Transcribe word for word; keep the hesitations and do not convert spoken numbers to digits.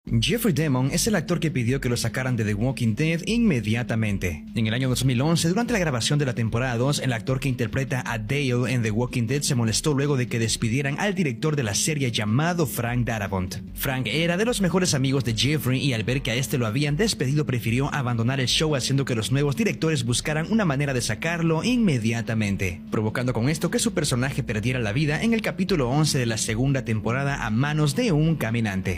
Jeffrey Demmon es el actor que pidió que lo sacaran de The Walking Dead inmediatamente. En el año dos mil once, durante la grabación de la temporada dos, el actor que interpreta a Dale en The Walking Dead se molestó luego de que despidieran al director de la serie llamado Frank Darabont. Frank era de los mejores amigos de Jeffrey y al ver que a este lo habían despedido prefirió abandonar el show, haciendo que los nuevos directores buscaran una manera de sacarlo inmediatamente, provocando con esto que su personaje perdiera la vida en el capítulo once de la segunda temporada a manos de un caminante.